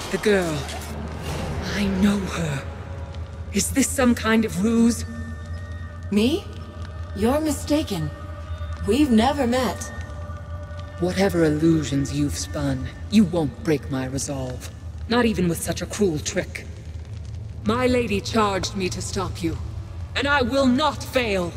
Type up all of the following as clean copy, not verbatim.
The girl. I know her. Is this some kind of ruse? Me? You're mistaken. We've never met. Whatever illusions you've spun, you won't break my resolve. Not even with such a cruel trick. My lady charged me to stop you, and I will not fail!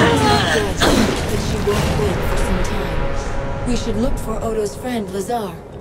We should look for Odo's friend, Lazar.